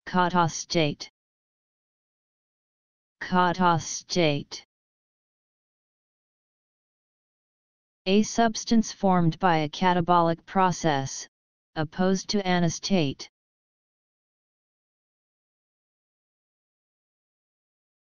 Katastate. Katastate. A substance formed by a katabolic process, opposed to anastate.